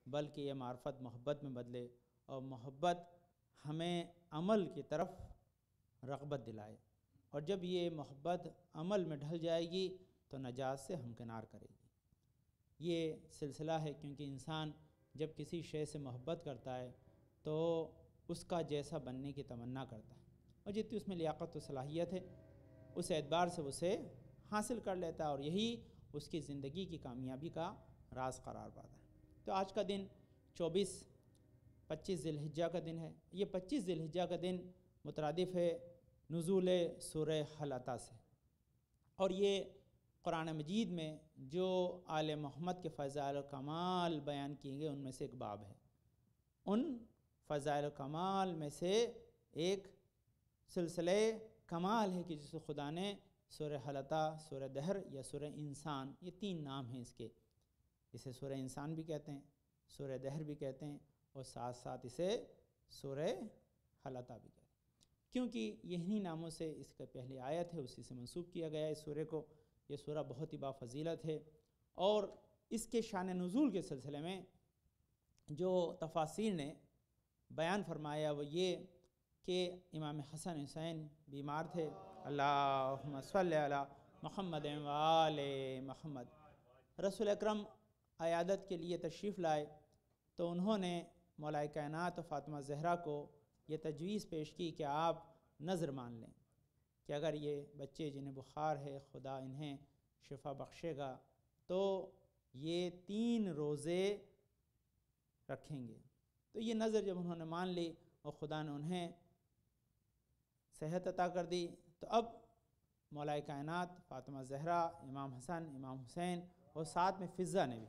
بلکہ یہ معرفت محبت میں بدلے، اور محبت ہمیں عمل کی طرف رغبت دلائے، اور جب یہ محبت عمل میں ڈھل جائے گی تو نجات سے ہمکنار کرے گی۔ یہ سلسلہ ہے، کیونکہ انسان جب کسی شے سے محبت کرتا ہے تو اس کا جیسا بننے کی تمنا کرتا ہے، اور جتنی اس میں لیاقت و صلاحیت ہے اس اعتبار سے اسے حاصل کر لیتا ہے، اور یہی اس کی زندگی کی کامیابی کا راز قرار پاتا ہے۔ تو آج کا دن 25 ذی الحجہ کا دن ہے۔ یہ 25 ذی الحجہ کا دن مترادف ہے نزول سورہ حل عطا سے، اور یہ قرآن مجید میں جو آل محمد کے فضائل و کمال بیان کیے گئے ان میں سے ایک باب ہے۔ ان فضائل و کمال میں سے ایک سلسلہ کمال ہے کہ جس کو خدا نے سورہ حل عطا، سورہ دہر یا سورہ انسان، یہ 3 نام ہیں اس کے، اسے سورہ انسان بھی کہتے ہیں، سورہ دہر بھی کہتے ہیں، اور ساتھ ساتھ اسے سورہ حل عطا بھی کہتے ہیں، کیونکہ یہی ناموں سے اس کا پہلی آیت ہے، اسی سے منسوب کیا گیا ہے اس سورہ کو۔ یہ سورہ بہت ہی بافضیلت ہے، اور اس کے شان نزول کے سلسلے میں جو تفاسیر نے بیان فرمایا وہ یہ کہ امام حسن حسین بیمار تھے، اللہم صلی علی محمد و آل محمد۔ رسول اکرم عیادت کے لیے تشریف لائے تو انہوں نے مولا کائنات و فاطمہ زہرا کو یہ تجویز پیش کی کہ آپ نذر مان لیں کہ اگر یہ بچے جنہیں بخار ہے خدا انہیں شفا بخشے گا تو یہ 3 روزے رکھیں گے۔ تو یہ نذر جب انہوں نے مان لی اور خدا نے انہیں صحت عطا کر دی، تو اب مولا کائنات فاطمہ زہرا، امام حسن، امام حسین، اور ساتھ میں فضہ نے بھی،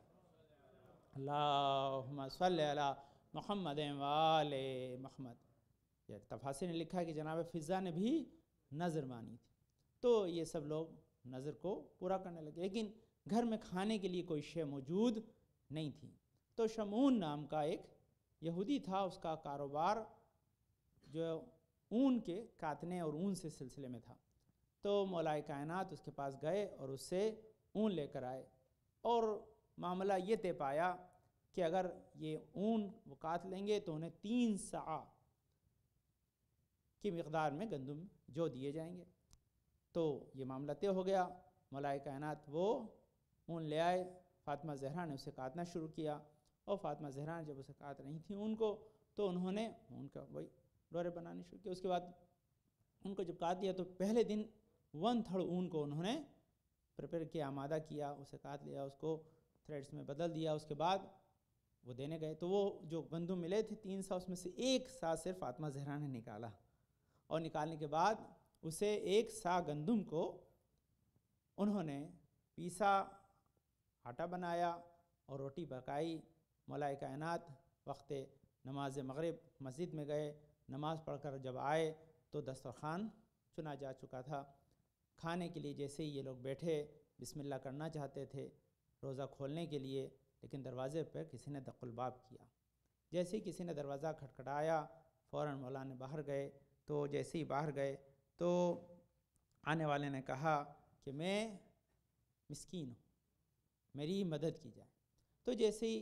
اللہم صلی علی محمد و آل محمد، یہ تفاسیر نے لکھا ہے کہ جناب فضہ نے بھی نذر مانی تھی۔ تو یہ سب لوگ نذر کو پورا کرنے لگے، لیکن گھر میں کھانے کے لیے کوئی شے موجود نہیں تھی۔ تو شمعون نام کا ایک یہودی تھا، اس کا کاروبار جو اون کے کاتنے اور اون سے سلسلے میں تھا، تو مولا کائنات اس کے پاس گئے اور اس سے اون لے کر آئے، اور معاملہ یہ طے پایا کہ اگر یہ اون وہ کاٹ لیں گے تو انہیں 3 صاع کی مقدار میں گندم جو دیے جائیں گے۔ تو یہ معاملہ طے ہو گیا، مولا کائنات وہ اون لے آئے، فاطمہ زہرا نے اسے کاٹنا شروع کیا، اور فاطمہ زہرا نے جب اسے کاٹ رہی تھیں اون کو تو انہوں نے اون کا وہی ڈورے بنانے شروع کیا۔ اس کے بعد ان کو جب کاٹ دیا تو پہلے دن 1/3 اون کو انہوں نے پریپیئر کیا، آمادہ کیا، اسے کاٹ لیا، اس کو تھریڈز میں بدل دیا، اس کے بعد وہ دینے گئے تو وہ جو گندم ملے تھے 3 سا، اس میں سے 1 سا صرف فاطمہ زہرا نے نکالا، اور نکالنے کے بعد اسے 1 سا گندم کو انہوں نے پیسا، آٹا بنایا اور روٹی پکائی۔ مولا کائنات وقت نماز مغرب مسجد میں گئے، نماز پڑھ کر جب آئے تو دسترخوان چنا جا چکا تھا۔ کھانے کے لیے جیسے ہی یہ لوگ بیٹھے بسم اللہ کرنا چاہتے تھے روزہ کھولنے کے لیے، لیکن دروازے پر کسی نے دق الباب کیا۔ جیسے ہی کسی نے دروازہ کھٹکھٹایا فوراً مولانا باہر گئے، تو جیسے ہی باہر گئے تو آنے والے نے کہا کہ میں مسکین ہوں، میری مدد کی جائے۔ تو جیسے ہی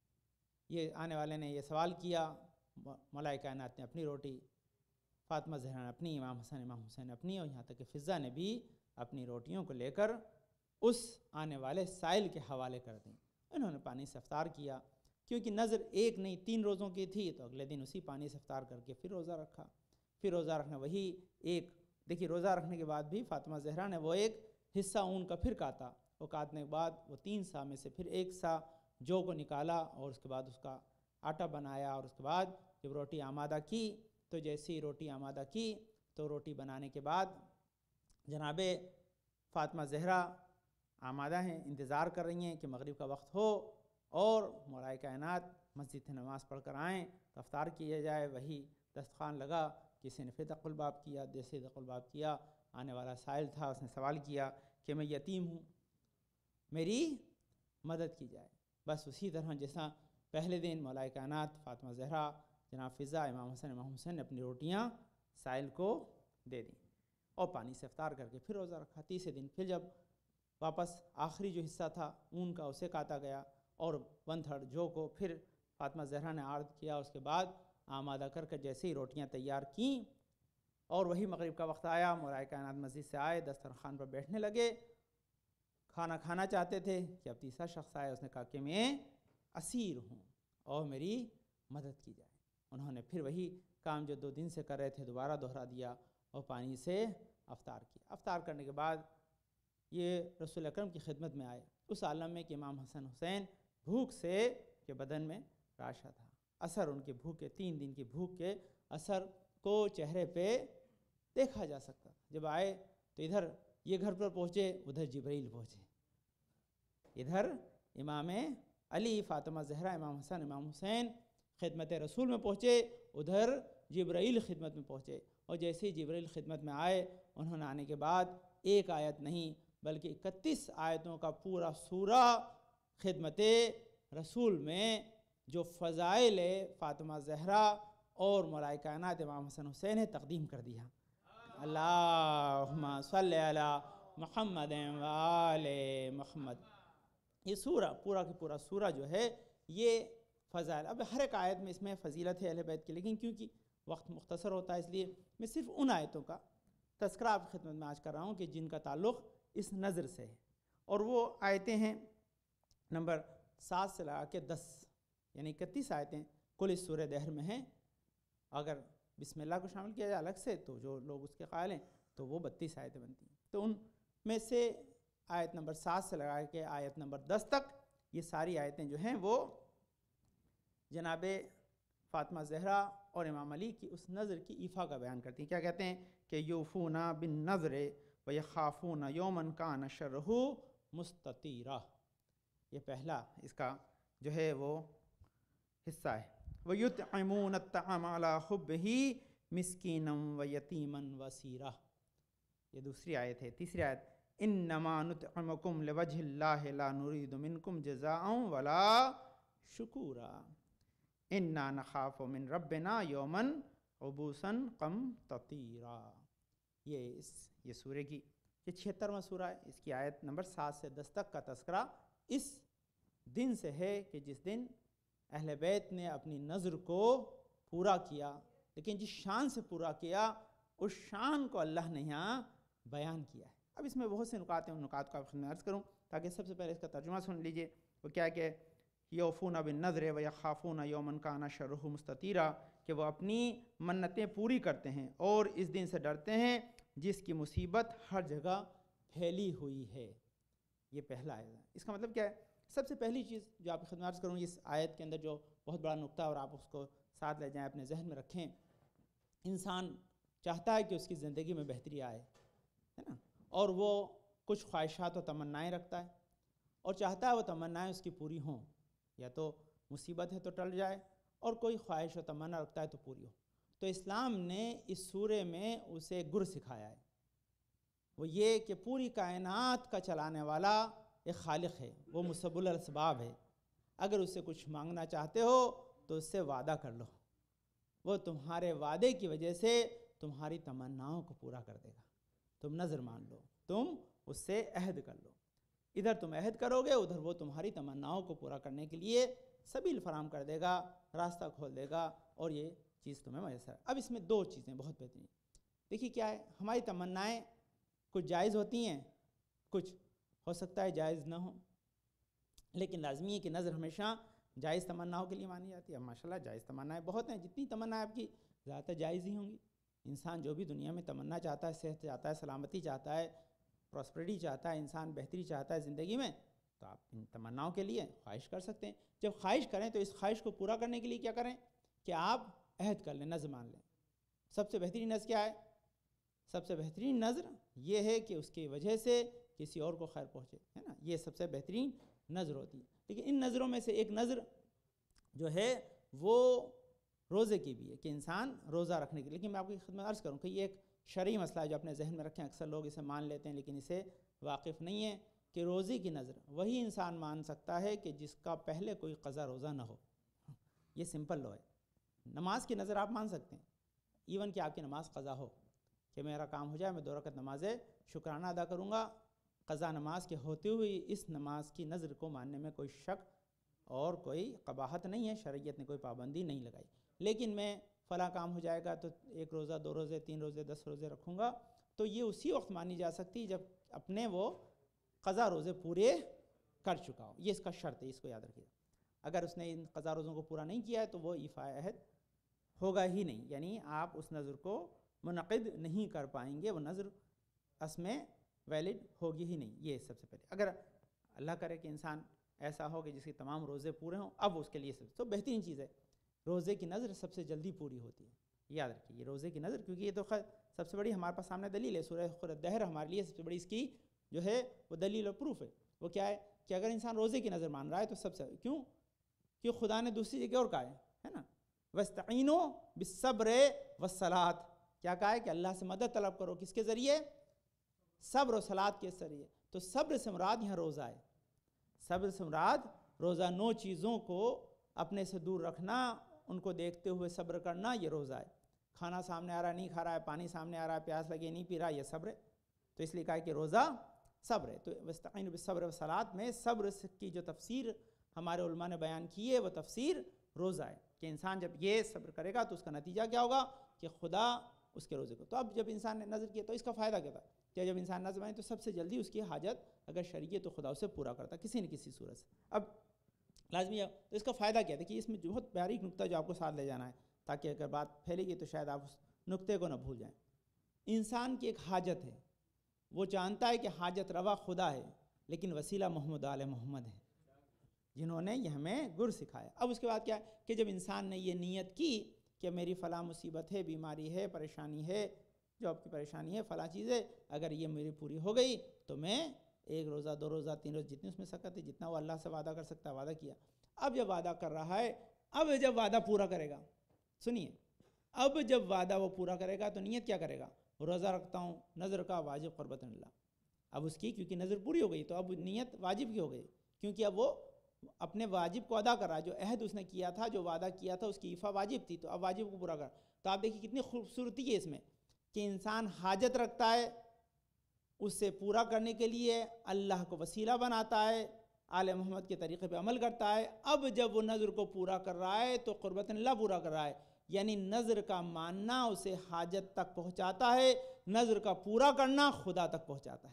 یہ آنے والے نے یہ سوال کیا، مولا کائنات نے اپنی روٹی، فاطمہ زہرا نے اپنی، امام حسن امام حسین نے اپنی، اور یہاں تک کہ فضہ نے بھی اپنی روٹیوں کو لے کر اس آنے والے سائل کے حوالے کر دیں۔ انہوں نے پانی سے افطار کیا، کیونکہ نذر 1 نہیں 3 روزوں کی تھی، تو اگلے دن اسی پانی سے افطار کر کے پھر روزہ رکھا۔ پھر روزہ رکھنا وہی ایک، دیکھیے روزہ رکھنے کے بعد بھی فاطمہ زہرا نے وہ ایک حصہ اون کا پھر کاٹا، وہ کاٹنے کے بعد وہ 3 سا میں سے پھر 1 سا جو کو نکالا، اور اس کے بعد اس کا آٹا بنایا، اور اس کے بعد جب روٹی آمادہ کی تو جیسی ہی روٹی آمادہ کی تو روٹی بنانے کے بعد جناب فاطمہ زہرا آمادہ ہیں، انتظار کر رہی ہیں کہ مغرب کا وقت ہو اور مولا کائنات مسجد سے نماز پڑھ کر آئیں تو افطار کیا جائے۔ وہی دسترخوان لگا، کسی نے پھر دق الباب کیا، جیسے دق الباب کیا آنے والا سائل تھا، اس نے سوال کیا کہ میں یتیم ہوں، میری مدد کی جائے۔ بس اسی طرح جیسا پہلے دن مولا کائنات فاطمہ زہرا، جناب فضہ، امام حسن امام حسین نے اپنی روٹیاں سائل کو دے دیں اور پانی سے افطار کر کے پھر روزہ رکھا۔ تیسرے دن پھر جب واپس آخری جو حصہ تھا اون کا اسے کاٹا گیا، اور 1/3 جو کو پھر فاطمہ زہرا نے عرض کیا، اس کے بعد آمادہ کر کے جیسے ہی روٹیاں تیار کیں اور وہی مغرب کا وقت آیا، مولا کائنات مسجد سے آئے، دسترخوان پر بیٹھنے لگے، کھانا کھانا چاہتے تھے کہ اب تیسرا شخص آیا، اس نے کہا کہ میں اسیر ہوں اور میری مدد کی جائے۔ انہوں نے پھر وہی کام جو 2 دن سے کر رہے تھے دوبارہ دہرا دیا اور پانی سے افطار کیا۔ افطار کرنے کے بعد یہ رسول اکرم کی خدمت میں آئے، اس عالم میں کہ امام حسن حسین بھوک سے کے بدن میں راشا تھا، اثر ان کی بھوک کے 3 دن کی بھوک کے اثر کو چہرے پہ دیکھا جا سکتا تھا۔ جب آئے تو ادھر یہ گھر پر پہنچے، ادھر جبرائیل پہنچے، ادھر امام علی، فاطمہ زہرا، امام حسن، امام حسین خدمت رسول میں پہنچے، ادھر جبرائیل خدمت میں پہنچے۔ اور جیسے ہی جبرائیل خدمت میں آئے، انہوں نے آنے کے بعد 1 آیت نہیں بلکہ 31 آیتوں کا پورا سورہ خدمت رسول میں جو فضائل فاطمہ زہرا اور مولا کائنات امام حسن حسین نے تقدیم کر دیا۔ اللہم صلی علی محمد و آل محمد۔ یہ سورہ پورا کا پورا سورہ جو ہے یہ فضائل، اب ہر ایک آیت میں اس میں فضیلت ہے اہل بیت کی، لیکن کیونکہ وقت مختصر ہوتا ہے اس لیے میں صرف ان آیتوں کا تذکرہ آپ کی خدمت میں آج کر رہا ہوں کہ جن کا تعلق اس نظر سے ہے، اور وہ آیتیں ہیں نمبر 7 سے لگا کے 10، یعنی 31 آیتیں کل اس سورہ دہر میں ہیں۔ اگر بسم اللہ کو شامل کیا جائے الگ سے تو جو لوگ اس کے قائل ہیں تو وہ 32 آیتیں بنتی ہیں۔ تو ان میں سے آیت نمبر 7 سے لگا کے آیت نمبر 10 تک یہ ساری آیتیں جو ہیں وہ جناب فاطمہ زہرا اور امام علی کی اس نظر کی ایفا کا بیان کرتی ہیں۔ کیا کہتے ہیں کہ یوفون بالنذر ویخافون یوما کان شرہ مستطیرا، یہ پہلا اس کا جو ہے وہ حصہ ہے۔ وَيُطْعِمُونَ الطَّعَامَ عَلَىٰ حُبِّهِ مِسْكِينًا وَيَتِيمًا وَأَسِيرًا، یہ دوسری آیت ہے۔ تیسری آیت إِنَّمَا نُطْعِمُكُمْ لِوَجْهِ اللَّهِ لَا نُرِيدُ مِنْكُمْ جَزَاءً وَلَا شُكُورًا إِنَّا نَخَافُ مِنْ رَبِّنَا يَوْمًا عَبُوسًا قَمْطَرِيرًا۔ یہ سورہ کی یہ 76واں سورہ ہے۔ اس کی آیت نمبر 7 سے 10 تک کا تذکرہ اس دن سے ہے کہ جس دن اہل بیت نے اپنی نظر کو پورا کیا، لیکن جس شان سے پورا کیا اس شان کو اللہ نے یہاں بیان کیا ہے۔ اب اس میں بہت سے نکات ہیں، ان نکات کو آپ خدمت میں عرض کروں تاکہ سب سے پہلے اس کا ترجمہ سن لیجئے۔ وہ کیا کہ یوفون بالنذر ویخافون یوما کان شرہ مستطیرا، کہ وہ اپنی منتیں پوری کرتے ہیں اور اس دن سے ڈرتے ہیں جس کی مصیبت ہر جگہ پھیلی ہوئی ہے۔ یہ پہلا ہے۔ اس کا مطلب کیا ہے؟ سب سے پہلی چیز جو آپ کی خدمت عرض کروں اس آیت کے اندر جو بہت بڑا نقطہ اور آپ اس کو ساتھ لے جائیں، اپنے ذہن میں رکھیں، انسان چاہتا ہے کہ اس کی زندگی میں بہتری آئے، ہے نا، اور وہ کچھ خواہشات و تمنائیں رکھتا ہے اور چاہتا ہے وہ تمنائیں اس کی پوری ہوں، یا تو مصیبت ہے تو ٹل جائے اور کوئی خواہش و تمنا رکھتا ہے تو پوری ہو۔ تو اسلام نے اس سورے میں اسے گر سکھایا ہے، وہ یہ کہ پوری کائنات کا چلانے والا ایک خالق ہے، وہ مسبب الاسباب ہے۔ اگر اس سے کچھ مانگنا چاہتے ہو تو اس سے وعدہ کر لو، وہ تمہارے وعدے کی وجہ سے تمہاری تمناؤں کو پورا کر دے گا۔ تم نظر مان لو، تم اس سے عہد کر لو، ادھر تم عہد کرو گے ادھر وہ تمہاری تمناؤں کو پورا کرنے کے لیے سبیل فراہم کر دے گا، راستہ کھول دے گا، اور یہ چیز تمہیں میسر ہے۔ اب اس میں 2 چیزیں بہت بہترین، دیکھیے کیا ہے، ہماری تمنائیں کچھ جائز ہوتی ہیں، کچھ ہو سکتا ہے جائز نہ ہو، لیکن لازمی ہے کہ نظر ہمیشہ جائز تمناؤں کے لیے مانی جاتی ہے۔ اب ماشاءاللہ جائز تمنائیں بہت ہیں، جتنی تمنا آپ کی زیادہ تر جائز ہی ہوں گی۔ انسان جو بھی دنیا میں تمنا چاہتا ہے، صحت چاہتا ہے، سلامتی چاہتا ہے، پراسپریٹی چاہتا ہے، انسان بہتری چاہتا ہے زندگی میں، تو آپ ان تمناؤں کے لیے خواہش کر سکتے ہیں۔ جب خواہش کریں تو اس خواہش کو پورا کرنے کے لیے کیا کریں کہ آپ عہد کر لیں، نظر مان لیں۔ سب سے بہترین نظر کیا ہے؟ سب سے بہترین نظر یہ ہے کہ اس کی وجہ سے کسی اور کو خیر پہنچے، ہے نا، یہ سب سے بہترین نظر ہوتی ہے۔ لیکن ان نظروں میں سے ایک نظر جو ہے وہ روزے کی بھی ہے کہ انسان روزہ رکھنے کی، لیکن میں آپ کی خدمت عرض کروں کہ یہ ایک شرعی مسئلہ ہے جو اپنے ذہن میں رکھیں، اکثر لوگ اسے مان لیتے ہیں لیکن اسے واقف نہیں ہے کہ روزے کی نظر وہی انسان مان سکتا ہے کہ جس کا پہلے کوئی قضا روزہ نہ ہو۔ یہ سمپل لو ہے۔ نماز کی نظر آپ مان سکتے ہیں، ایون کہ آپ کی نماز قضا ہو، کہ میرا کام ہو جائے میں 2 رکعت نماز شکرانہ ادا کروں گا، قضا نماز کے ہوتے ہوئے اس نماز کی نظر کو ماننے میں کوئی شک اور کوئی قباحت نہیں ہے، شریعت نے کوئی پابندی نہیں لگائی، لیکن میں فلاں کام ہو جائے گا تو 1 روزہ 2 روزے 3 روزے 10 روزے رکھوں گا، تو یہ اسی وقت مانی جا سکتی جب اپنے وہ قضا روزے پورے کر چکا ہو. یہ اس کا شرط ہے، اس کو یاد رکھیے. اگر اس نے ان قضا روزوں کو پورا نہیں کیا ہے تو وہ ایفاء عہد ہوگا ہی نہیں، یعنی آپ اس نذر کو منعقد نہیں کر پائیں گے، وہ نذر اس میں ویلڈ ہوگی ہی نہیں. یہ سب سے پہلے. اگر اللہ کرے کہ انسان ایسا ہو کہ جس کے تمام روزے پورے ہوں، اب اس کے لیے تو بہترین چیز ہے. روزے کی نذر سب سے جلدی پوری ہوتی ہے، یاد رکھیے. یہ روزے کی نذر، کیونکہ یہ تو سب سے بڑی ہمارے پاس سامنے دلیل ہے. سورہ الدہر ہمارے لیے سب سے بڑی اس کی جو ہے وہ دلیل اور پروف ہے. وہ کیا ہے کہ اگر انسان روزے کی نذر مان رہا ہے تو سب سے کیوں کہ خدا نے دوسری جگہ اور کہا ہے نا، وَاسْتَعِینُوا بِالصَّبْرِ وَالصَّلَاةِ. کیا کہا ہے کہ اللہ سے مدد طلب کرو، کس کے ذریعے؟ صبر و صلاۃ کے ذریعے. تو صبر سے مراد یہاں روزہ ہے. صبر سے مراد روزہ 9 چیزوں کو اپنے سے دور رکھنا، ان کو دیکھتے ہوئے صبر کرنا، یہ روزہ ہے. کھانا سامنے آ رہا ہے نہیں کھا رہا ہے، پانی سامنے آ رہا ہے پیاس لگے نہیں پی رہا، یہ صبر ہے. تو اس لیے کہا کہ روزہ صبر ہے. تو وَاسْتَعِینُوا بِالصَّبْرِ وَالصَّلَاةِ میں صبر کی جو تفسیر ہمارے علماء نے بیان کی ہے وہ تفسیر روزہ ہے، کہ انسان جب یہ صبر کرے گا تو اس کا نتیجہ کیا ہوگا کہ خدا اس کے روزے کو. تو اب جب انسان نے نظر کیا تو اس کا فائدہ کیا تھا کہ جب انسان نظر آئے تو سب سے جلدی اس کی حاجت اگر شریعت تو خدا اسے پورا کرتا کسی نہ کسی صورت سے. اب لازمی ہے تو اس کا فائدہ کیا تھا کہ اس میں بہت باریک نقطہ جو آپ کو ساتھ لے جانا ہے تاکہ اگر بات پھیلے گی تو شاید آپ اس نقطے کو نہ بھول جائیں. انسان کی ایک حاجت ہے، وہ جانتا ہے کہ حاجت روا خدا ہے، لیکن وسیلہ محمد آل محمد ہے جنہوں نے یہ ہمیں گر سکھایا. اب اس کے بعد کیا ہے کہ جب انسان نے یہ نیت کی کہ میری فلاں مصیبت ہے، بیماری ہے، پریشانی ہے، جو آپ کی پریشانی ہے، فلاں چیز ہے، اگر یہ میری پوری ہو گئی تو میں 1 روزہ 2 روزہ 3 روزہ جتنی اس میں سکت ہے، جتنا وہ اللہ سے وعدہ کر سکتا ہے وعدہ کیا. اب جب وعدہ کر رہا ہے، اب جب وعدہ پورا کرے گا، سنیے، اب جب وعدہ وہ پورا کرے گا تو نیت کیا کرے گا؟ روزہ رکھتا ہوں نذر کا واجب قربت اللہ. اب اس کی کیونکہ نذر پوری ہو گئی تو اب نیت واجب کی ہو گئی، کیونکہ اب وہ اپنے واجب کو ادا کر رہا ہے. جو عہد اس نے کیا تھا، جو وعدہ کیا تھا، اس کی ایفا واجب تھی، تو اب واجب کو پورا کر. تو آپ دیکھیے کتنی خوبصورتی ہے اس میں کہ انسان حاجت رکھتا ہے، اس سے پورا کرنے کے لیے اللہ کو وسیلہ بناتا ہے، آل محمد کے طریقے پہ عمل کرتا ہے. اب جب وہ نذر کو پورا کر رہا ہے تو قربت اللہ پورا کر رہا ہے، یعنی نذر کا ماننا اسے حاجت تک پہنچاتا ہے، نذر کا پورا کرنا خدا تک پہنچاتا ہے.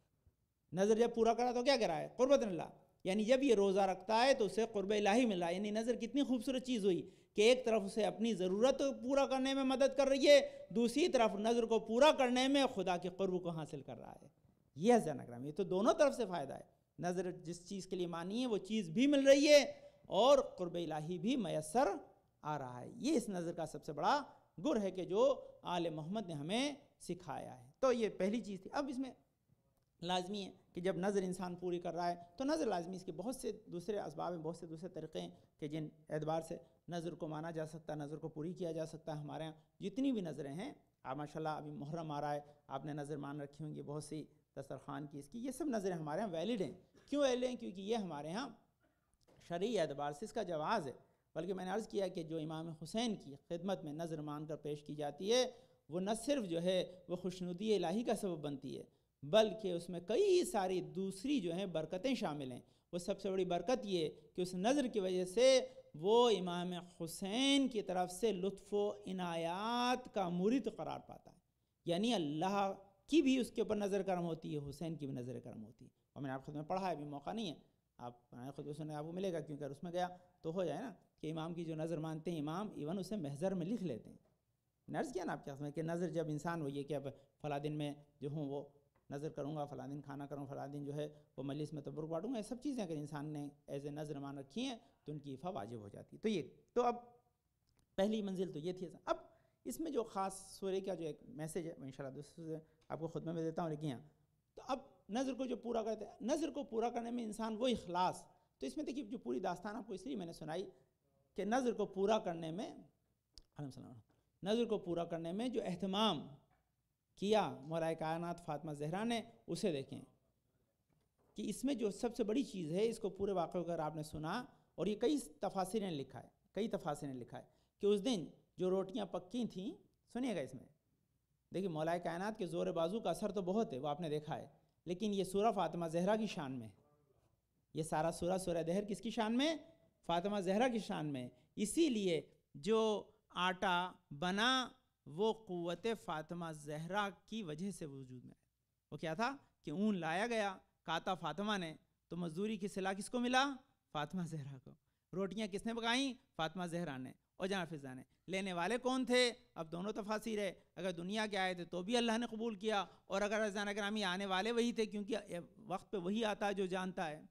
نذر جب پورا کرا تو کیا کر رہا ہے؟ قربت اللہ. یعنی جب یہ روزہ رکھتا ہے تو اسے قرب الہی مل رہا ہے. یعنی نذر کتنی خوبصورت چیز ہوئی کہ ایک طرف اسے اپنی ضرورت پورا کرنے میں مدد کر رہی ہے، دوسری طرف نذر کو پورا کرنے میں خدا کے قرب کو حاصل کر رہا ہے. یہ حضرت اکرام، یہ تو دونوں طرف سے فائدہ ہے. نذر جس چیز کے لیے مانی ہے وہ چیز بھی مل رہی ہے اور قرب الہی بھی میسر آ رہا ہے. یہ اس نذر کا سب سے بڑا گر ہے کہ جو آل محمد نے ہمیں سکھایا ہے. تو یہ پہلی چیز تھی. اب اس میں لازمی ہے کہ جب نظر انسان پوری کر رہا ہے تو نظر لازمی، اس کے بہت سے دوسرے اسباب ہیں، بہت سے دوسرے طریقے ہیں کہ جن اعتبار سے نظر کو مانا جا سکتا ہے، نظر کو پوری کیا جا سکتا ہے. ہمارے ہاں جتنی بھی نظریں ہیں، آپ ماشاءاللہ ابھی محرم آ رہا ہے، آپ نے نظر مان رکھی ہوں گی بہت سی دسترخوان کی، اس کی، یہ سب نظریں ہمارے ہاں ویلڈ ہیں. کیوں ویلڈ ہیں؟ کیونکہ یہ ہمارے ہاں شرعی اعتبار سے اس کا جواز ہے. بلکہ میں نے عرض کیا کہ جو امام حسین کی خدمت میں نظر مان کر پیش کی جاتی ہے وہ نہ صرف جو ہے وہ خوشنودی الہی کا سبب بنتی ہے، بلکہ اس میں کئی ساری دوسری جو ہیں برکتیں شامل ہیں. وہ سب سے بڑی برکت یہ کہ اس نظر کی وجہ سے وہ امام حسین کی طرف سے لطف و عنایات کا مورد قرار پاتا ہے. یعنی اللہ کی بھی اس کے اوپر نظر کرم ہوتی ہے، حسین کی بھی نظر کرم ہوتی ہے. اور میں نے آپ خود میں پڑھا ہے، ابھی موقع نہیں ہے، آپ خود سنیں، آپ کو ملے گا، کیونکہ اس میں گیا تو ہو جائے نا کہ امام کی جو نظر مانتے ہیں امام ایون اسے محضر میں لکھ لیتے ہیں. نرز کیا نا آپ کیا سمجھیں کہ نظر جب انسان وہ یہ کہ اب فلاں دن میں جو ہوں وہ نظر کروں گا، فلاں دن کھانا کروں، فلاں دن جو ہے وہ مجلس میں تبرک بانٹوں گا، یہ سب چیزیں اگر انسان نے ایز اے نظر مان رکھی ہیں تو ان کی ایفا واجب ہو جاتی ہے. تو یہ تو اب پہلی منزل تو یہ تھی. اب اس میں جو خاص سورے کا جو ایک میسیج ہے وہ انشاءاللہ دوسرے آپ کو خود میں دیتا ہوں، لیکن یہاں تو اب نظر کو جو پورا کرتے ہیں، نظر کو پورا کرنے میں انسان وہ اخلاص. تو اس میں دیکھیے جو پوری داستان آپ کو اس لیے میں نے سنائی کہ نظر کو پورا کرنے میں نظر کو پورا کرنے میں جو اہتمام کیا مولا کائنات فاطمہ زہرا نے، اسے دیکھیں کہ اس میں جو سب سے بڑی چیز ہے، اس کو پورے واقعے کو اگر آپ نے سنا، اور یہ کئی تفاسیر نے لکھا ہے کہ اس دن جو روٹیاں پکی تھیں، سنیے گا اس میں دیکھیے مولا کائنات کے زور بازو کا اثر تو بہت ہے، وہ آپ نے دیکھا ہے، لیکن یہ سورہ فاطمہ زہرا کی شان میں، یہ سارا سورہ دہر کس کی شان میں؟ فاطمہ زہرا کی شان میں. اسی لیے جو آٹا بنا وہ قوت فاطمہ زہرا کی وجہ سے وجود میں آیا. وہ کیا تھا کہ اون لایا گیا، کاتا فاطمہ نے، تو مزدوری کی صلاح کس کو ملا؟ فاطمہ زہرا کو. روٹیاں کس نے پکائیں؟ فاطمہ زہرا نے اور جہاں فضا نے. لینے والے کون تھے؟ اب دونوں تفاسیر ہے. اگر دنیا کے آئے تھے تو بھی اللہ نے قبول کیا، اور اگر عزیزان اکرامی آنے والے وہی تھے، کیونکہ وقت پہ وہی آتا ہے جو جانتا ہے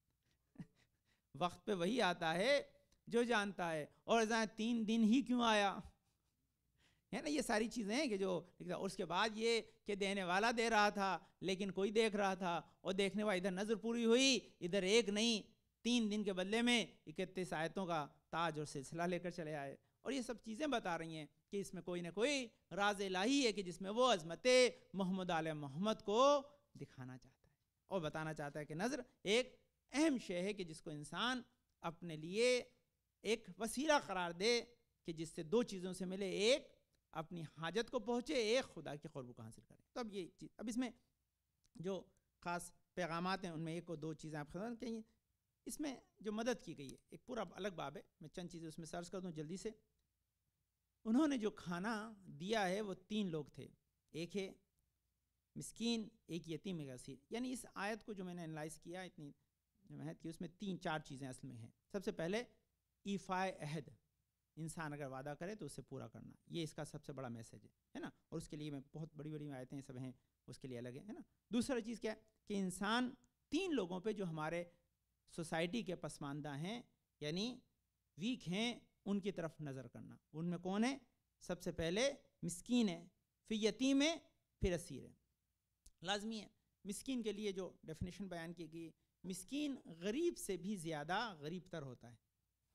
وقت پہ وہی آتا ہے جو جانتا ہے. اور عزیزان 3 دن ہی کیوں آیا ہے نا؟ یہ ساری چیزیں ہیں کہ جو. اور اس کے بعد یہ کہ دینے والا دے رہا تھا لیکن کوئی دیکھ رہا تھا، اور دیکھنے والا ادھر نظر پوری ہوئی، ادھر ایک نہیں 3 دن کے بدلے میں 31 آیتوں کا تاج اور سلسلہ لے کر چلے آئے. اور یہ سب چیزیں بتا رہی ہیں کہ اس میں کوئی نہ کوئی راز الہی ہے کہ جس میں وہ عظمت محمد آل محمد کو دکھانا چاہتا ہے اور بتانا چاہتا ہے کہ نظر ایک اہم شے ہے کہ جس کو انسان اپنے لیے ایک وسیلہ قرار دے کہ جس سے 2 چیزوں سے ملے، ایک اپنی حاجت کو پہنچے، ایک خدا کی قرب کو حاصل کرے. تو اب یہ چیز، اب اس میں جو خاص پیغامات ہیں ان میں ایک اور 2 چیزیں آپ خبر کہیں. اس میں جو مدد کی گئی ہے ایک پورا الگ باب ہے، میں چند چیزیں اس میں سرچ کر دوں جلدی سے. انہوں نے جو کھانا دیا ہے وہ 3 لوگ تھے، ایک ہے مسکین، ایک یتیم، ایک اسیر. یعنی اس آیت کو جو میں نے انالائز کیا اتنی محنت کی، اس میں 3-4 چیزیں اصل میں ہیں. سب سے پہلے ایفائے عہد، انسان اگر وعدہ کرے تو اسے پورا کرنا، یہ اس کا سب سے بڑا میسج ہے نا. اور اس کے لیے میں بہت بڑی بڑی آیتیں سب ہیں اس کے لیے الگ ہے نا. دوسرا چیز کیا ہے کہ انسان 3 لوگوں پہ جو ہمارے سوسائٹی کے پسماندہ ہیں یعنی ویک ہیں ان کی طرف نظر کرنا. ان میں کون ہے؟ سب سے پہلے مسکین ہے، پھر یتیم ہے، پھر اسیر ہے. لازمی ہے مسکین کے لیے جو ڈیفینیشن بیان کی گئی، مسکین غریب سے بھی زیادہ غریب تر ہوتا ہے.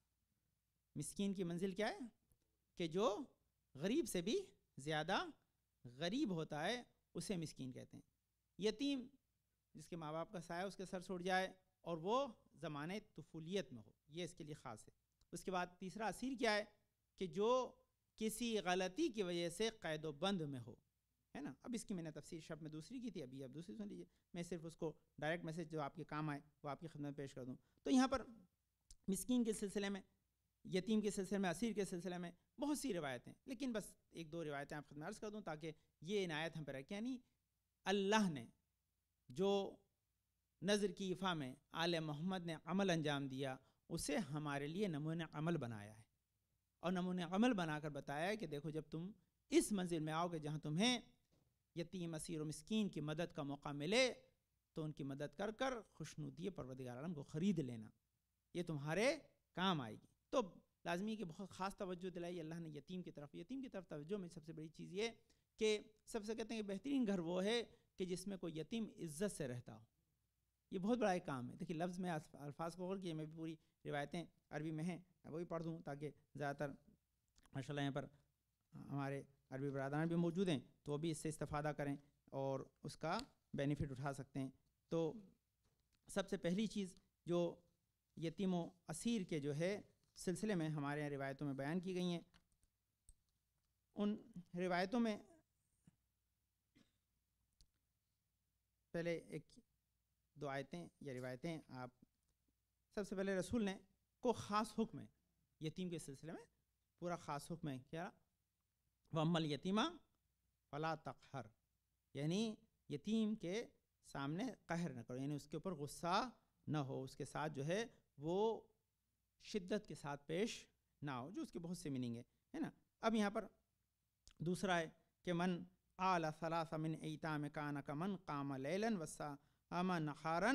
مسکین کی منزل کیا ہے کہ جو غریب سے بھی زیادہ غریب ہوتا ہے اسے مسکین کہتے ہیں. یتیم جس کے ماں باپ کا سایہ اس کے سر چھوڑ جائے اور وہ زمانے طفولیت میں ہو، یہ اس کے لیے خاص ہے. اس کے بعد تیسرا اسیر کیا ہے کہ جو کسی غلطی کی وجہ سے قید و بند میں ہو، ہے نا. اب اس کی میں نے تفسیر شب میں دوسری کی تھی، ابھی اب دوسری سن لیجیے. میں صرف اس کو ڈائریکٹ میسج جو آپ کے کام آئے وہ آپ کی خدمت پیش کر دوں. تو یہاں پر مسکین کے سلسلے میں، یتیم کے سلسلے میں، اسیر کے سلسلے میں بہت سی روایتیں، لیکن بس 1-2 روایتیں آپ خدمت عرض کر دوں تاکہ یہ عنایت ہم پہ رکھیں. یعنی اللہ نے جو نظر کی ایفا میں آل محمد نے عمل انجام دیا اسے ہمارے لیے نمونہ عمل بنایا ہے، اور نمونہ عمل بنا کر بتایا ہے کہ دیکھو جب تم اس منزل میں آؤ کہ جہاں تمہیں یتیم، اسیر و مسکین کی مدد کا موقع ملے تو ان کی مدد کر کر خوشنودی پروردگار عالم کو خرید لینا، یہ تمہارے کام آئے گی. تو لازمی کہ بہت خاص توجہ دلائی اللہ نے یتیم کی طرف. یتیم کی طرف توجہ میں سب سے بڑی چیز یہ کہ سب سے کہتے ہیں کہ بہترین گھر وہ ہے کہ جس میں کوئی یتیم عزت سے رہتا ہو. یہ بہت بڑا ایک کام ہے. دیکھیے لفظ میں الفاظ کو غور کیے، میں بھی پوری روایتیں عربی میں ہیں وہی پڑھ دوں تاکہ زیادہ تر ماشاء اللہ یہاں پر ہمارے عربی برادران بھی موجود ہیں تو وہ بھی اس سے استفادہ کریں اور اس کا بینیفٹ اٹھا سکتے ہیں. تو سب سے پہلی چیز جو یتیم و اسیر کے جو ہے سلسلے میں ہمارے یہاں روایتوں میں بیان کی گئی ہیں، ان روایتوں میں پہلے 1-2 آیتیں یا روایتیں آپ. سب سے پہلے رسول نے کو خاص حکم ہے یتیم کے سلسلے میں، پورا خاص حکم ہے کیا؟ وَأَمَّا الْيَتِيمَ فَلَا تَقْهَرْ، یعنی یتیم کے سامنے قہر نہ کرو، یعنی اس کے اوپر غصہ نہ ہو، اس کے ساتھ جو ہے وہ شدت کے ساتھ پیش نہ ہو، جو اس کے بہت سے میننگ ہے نا. اب یہاں پر دوسرا ہے کہ من قال 3 من ایتام کان کمن قام لیلا وصام نہارا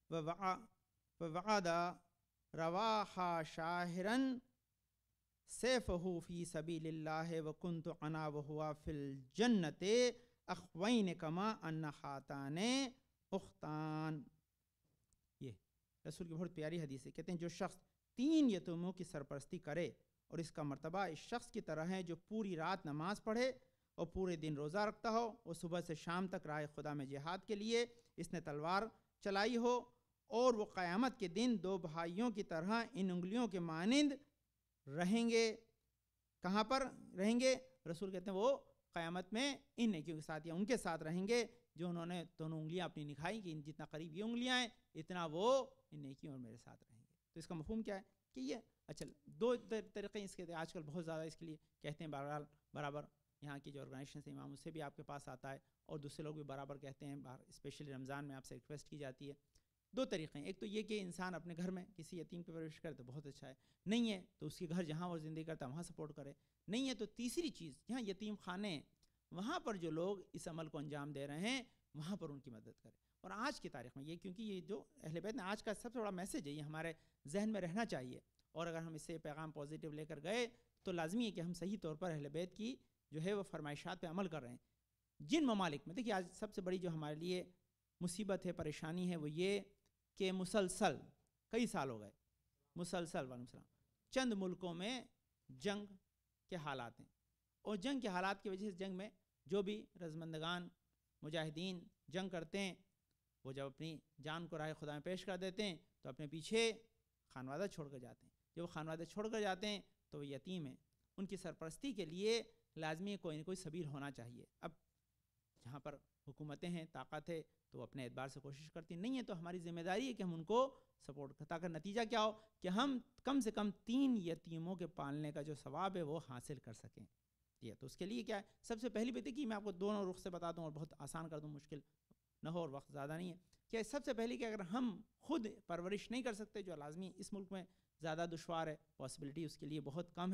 ووعد رواحا شاہرا سیفہ فی سبیل اللہ وکنت انا وہو فی الجنت اخوین کما ان ہاتان اختان. یہ رسول کی بہت پیاری حدیث ہے. کہتے ہیں جو شخص 3 یتیموں کی سرپرستی کرے اور اس کا مرتبہ اس شخص کی طرح ہے جو پوری رات نماز پڑھے اور پورے دن روزہ رکھتا ہو، اور صبح سے شام تک راہ خدا میں جہاد کے لیے اس نے تلوار چلائی ہو، اور وہ قیامت کے دن 2 بھائیوں کی طرح ان انگلیوں کے مانند رہیں گے. کہاں پر رہیں گے؟ رسول کہتے ہیں وہ قیامت میں ان نیکیوں کے ساتھ یا ان کے ساتھ رہیں گے جو انہوں نے دونوں انگلیاں اپنی نکھائی کہ جتنا قریب یہ انگلیاں ہیں اتنا وہ ان نیکیوں اور میرے ساتھ رہیں گے. تو اس کا مفہوم کیا ہے کہ یہ اچھا دو طریقے اس کے آج کل بہت زیادہ اس کے لیے کہتے ہیں برابر یہاں کی جو آرگنائزیشن سے امام اس سے بھی آپ کے پاس آتا ہے اور دوسرے لوگ بھی برابر کہتے ہیں، اسپیشلی رمضان میں آپ سے ریکویسٹ کی جاتی ہے. دو طریقے ہیں، ایک تو یہ کہ انسان اپنے گھر میں کسی یتیم کی پرورش کرے تو بہت اچھا ہے، نہیں ہے تو اس کے گھر جہاں وہ زندگی کرتا ہے وہاں سپورٹ کرے، نہیں ہے تو تیسری چیز جہاں یتیم خانے ہیں وہاں پر جو لوگ اس عمل کو انجام دے رہے ہیں وہاں پر ان کی مدد کرے. اور آج کی تاریخ میں یہ کیونکہ یہ جو اہل بیت نے آج کا سب سے بڑا میسیج ہے، یہ ہمارے ذہن میں رہنا چاہیے، اور اگر ہم اس سے پیغام پازیٹیو لے کر گئے تو لازمی ہے کہ ہم صحیح طور پر اہل بیت کی جو ہے وہ فرمائشات پہ عمل کر رہے ہیں. جن ممالک میں دیکھیے آج سب سے بڑی جو ہمارے لیے مصیبت ہے، پریشانی ہے، وہ یہ کہ مسلسل کئی سال ہو گئے مسلسل چند ملکوں میں جنگ کے حالات ہیں، اور جنگ کے حالات کی وجہ سے جنگ میں جو بھی رضامندگان مجاہدین جنگ کرتے ہیں وہ جب اپنی جان کو راہ خدا میں پیش کر دیتے ہیں تو اپنے پیچھے خانوادہ چھوڑ کر جاتے ہیں. جب وہ خانوادہ چھوڑ کر جاتے ہیں تو وہ یتیم ہیں، ان کی سرپرستی کے لیے لازمی کوئی نہ کوئی سبیل ہونا چاہیے. اب جہاں پر حکومتیں ہیں، طاقت ہے، تو اپنے اعتبار سے کوشش کرتی نہیں ہے تو ہماری ذمہ داری ہے کہ ہم ان کو سپورٹ کریں تاکہ نتیجہ کیا ہو کہ ہم کم سے کم 3 یتیموں کے پالنے کا جو ثواب ہے وہ حاصل کر سکیں. یہ تو اس کے لیے کیا ہے، سب سے پہلی بات ہے کہ میں آپ کو دونوں رخ سے بتا دوں اور بہت آسان کر دوں، مشکل نہ ہو اور وقت زیادہ نہیں ہے، کہ سب سے پہلی کہ اگر ہم خود پرورش نہیں کر سکتے، جو لازمی اس ملک میں زیادہ دشوار ہے، پاسبلٹی اس کے لیے بہت کم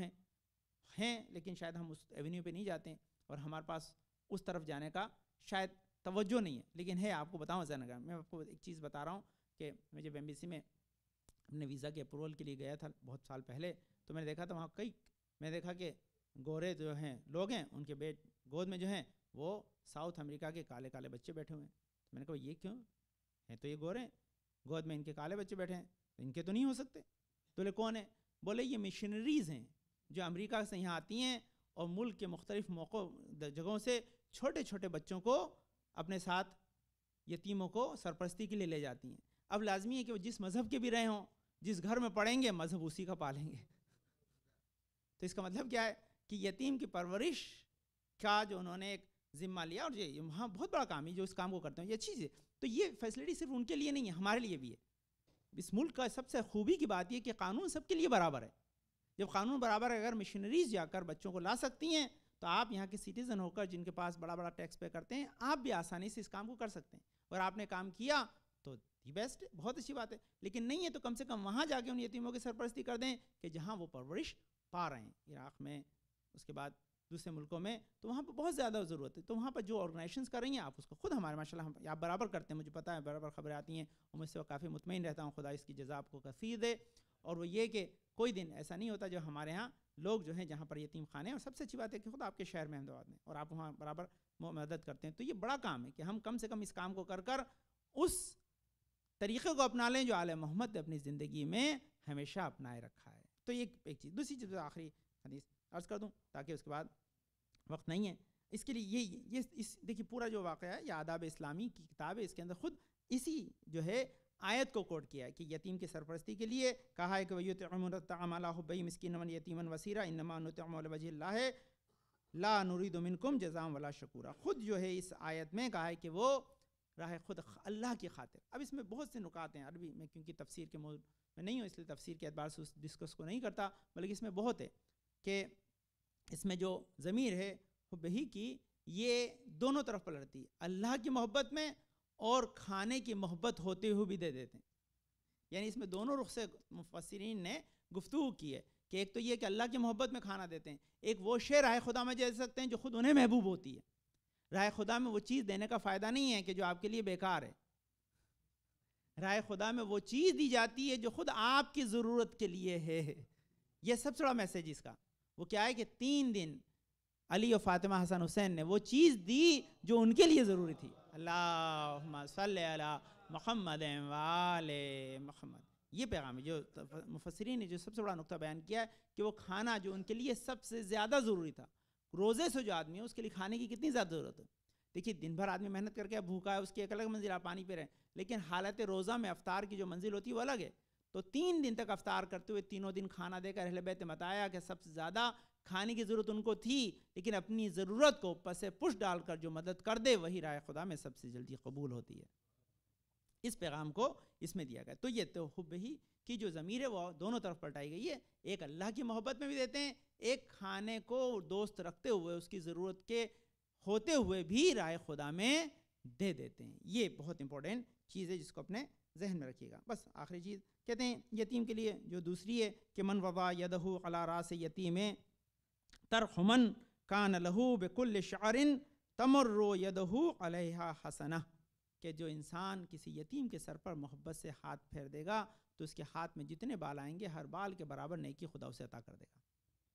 ہیں لیکن شاید ہم اس ایونیو پہ نہیں جاتے ہیں اور ہمارے پاس اس طرف جانے کا شاید توجہ نہیں ہے، لیکن ہے. آپ کو بتاؤں زینگا میں آپ کو ایک چیز بتا رہا ہوں کہ میں جب ایمبیسی میں اپنے ویزا کے اپروول کے لیے گیا تھا بہت سال پہلے، تو میں نے دیکھا تھا وہاں میں نے دیکھا کہ گورے جو ہیں لوگ ہیں ان کے گود میں جو ہیں وہ ساؤتھ امریکہ کے کالے کالے بچے بیٹھے ہوئے ہیں. تو میں نے کہا یہ کیوں ہیں، تو یہ گورے ہیں، گود میں ان کے کالے بچے بیٹھے ہیں، ان کے تو نہیں ہو سکتے. تو بولے کون ہیں؟ بولے یہ مشنریز ہیں جو امریکہ سے یہاں آتی ہیں اور ملک کے مختلف جگہوں سے چھوٹے چھوٹے بچوں کو اپنے ساتھ یتیموں کو سرپرستی کے لیے لے جاتی ہیں. اب لازمی ہے کہ وہ جس مذہب کے بھی رہے ہوں، جس گھر میں پڑھیں گے مذہب اسی کا پالیں گے. تو اس کا مطلب کیا ہے کہ یتیم کی پرورش کا جو انہوں نے ایک ذمہ لیا، اور یہ وہاں بہت بڑا کام ہے جو اس کام کو کرتے ہیں، یہ اچھی چیز ہے. تو یہ فیسلٹی صرف ان کے لیے نہیں ہے، ہمارے لیے بھی ہے. اس ملک کا سب سے خوبی کی بات یہ کہ قانون سب کے لیے برابر ہے. جب قانون برابر ہے، اگر مشنریز جا کر بچوں کو لا سکتی ہیں تو آپ یہاں کے سٹیزن ہو کر جن کے پاس بڑا بڑا ٹیکس پے کرتے ہیں، آپ بھی آسانی سے اس کام کو کر سکتے ہیں. اور آپ نے کام کیا تو دی بیسٹ، بہت اچھی بات ہے. لیکن نہیں ہے تو کم سے کم وہاں جا کے ان یتیموں کی سرپرستی کر دیں کہ جہاں وہ پرورش پا رہے ہیں، عراق میں، اس کے بعد دوسرے ملکوں میں، تو وہاں پہ بہت زیادہ ضرورت ہے. تو وہاں پر جو آرگنائزیشنز کر رہی ہیں آپ اس کو خود ہمارے ماشاءاللہ آپ برابر کرتے ہیں، مجھے پتہ ہے برابر خبریں آتی ہیں اور مجھ سے کافی مطمئن رہتا ہوں، خدا اس کی جزا آپ کو کثیر دے. اور وہ یہ کہ کوئی دن ایسا نہیں ہوتا جو ہمارے ہاں لوگ جو ہیں جہاں پر یتیم خانے ہیں، اور سب سے اچھی بات ہے کہ خود آپ کے شہر میں احمد آباد میں، اور آپ وہاں برابر مدد کرتے ہیں. تو یہ بڑا کام ہے کہ ہم کم سے کم اس کام کو کر اس طریقے کو اپنا لیں جو آل محمد نے اپنی زندگی میں ہمیشہ اپنائے رکھا ہے. تو یہ ایک چیز. دوسری چیز آخری حدیث عرض کر دوں تاکہ اس کے بعد وقت نہیں ہے اس کے لیے. یہ دیکھیے پورا جو واقعہ ہے یہ آداب اسلامی کی کتاب ہے، اس کے اندر خود اسی جو ہے آیت کو کوٹ کیا ہے کہ یتیم کی سرپرستی کے لیے کہا ہے کہ وَيُطْعِمُونَ الطَّعَامَ عَلَىٰ حُبِّهِ مِسْكِينًا وَيَتِيمًا وَأَسِيرًا إِنَّمَا نُطْعِمُكُمْ لِوَجْهِ اللَّهِ لَا نُرِيدُ مِنكُمْ جَزَاءً وَلَا شُكُورًا. خود جو ہے اس آیت میں کہا ہے کہ وہ راہ خود اللہ کی خاطر. اب اس میں بہت سے نکات ہیں عربی میں، کیونکہ تفسیر کے موضوع میں نہیں ہوں اس لیے تفسیر کے اعتبار سے اس ڈسکس کو نہیں کرتا، بلکہ اس میں بہت ہے کہ اس میں جو ضمیر ہے حبہ کی یہ دونوں طرف پلٹتی ہے، اللہ کی محبت میں اور کھانے کی محبت ہوتے ہوئے بھی دے دیتے ہیں. یعنی اس میں دونوں رخ سے مفسرین نے گفتگو کی ہے کہ ایک تو یہ کہ اللہ کی محبت میں کھانا دیتے ہیں، ایک وہ شے راہ خدا میں دے سکتے ہیں جو خود انہیں محبوب ہوتی ہے. راہ خدا میں وہ چیز دینے کا فائدہ نہیں ہے کہ جو آپ کے لیے بیکار ہے. راہ خدا میں وہ چیز دی جاتی ہے جو خود آپ کی ضرورت کے لیے ہے. یہ سب سے بڑا میسیج اس کا وہ کیا ہے کہ 3 دن علی و فاطمہ حسن حسین نے وہ چیز دی جو ان کے لیے ضروری تھی. اللہم صلی علی محمد وآل محمد. یہ پیغام ہے جو مفسرین نے جو سب سے بڑا نقطہ بیان کیا ہے کہ وہ کھانا جو ان کے لیے سب سے زیادہ ضروری تھا. روزے سے جو آدمی ہے اس کے لیے کھانے کی کتنی زیادہ ضرورت ہے. دیکھیے دن بھر آدمی محنت کر کے بھوکا ہے، اس کی ایک الگ منزل، آپ پانی پی رہے ہیں، لیکن حالت روزہ میں افطار کی جو منزل ہوتی ہے وہ الگ ہے. تو 3 دن تک افطار کرتے ہوئے 3 دن کھانا دے کر اہل بیت نے بتایا کہ سب سے زیادہ کھانے کی ضرورت ان کو تھی، لیکن اپنی ضرورت کو پس پش ڈال کر جو مدد کر دے وہی راہ خدا میں سب سے جلدی قبول ہوتی ہے. اس پیغام کو اس میں دیا گیا. تو یہ تو حب ہی کی جو ضمیر ہے وہ دونوں طرف پلٹائی گئی ہے. ایک اللہ کی محبت میں بھی دیتے ہیں, ایک کھانے کو دوست رکھتے ہوئے اس کی ضرورت کے ہوتے ہوئے بھی رائے خدا میں دے دیتے ہیں. یہ بہت امپورٹنٹ چیز ہے جس کو اپنے ذہن میں رکھیے گا. بس آخری چیز کہتے ہیں یتیم کے لیے جو دوسری ہے کہ من وضع یدہ علی راس یتیم ترحمن کان لہو بکل شعر تمر یدہ علیہا حسنہ, کہ جو انسان کسی یتیم کے سر پر محبت سے ہاتھ پھیر دے گا تو اس کے ہاتھ میں جتنے بال آئیں گے ہر بال کے برابر نیکی خدا اسے عطا کر دے گا.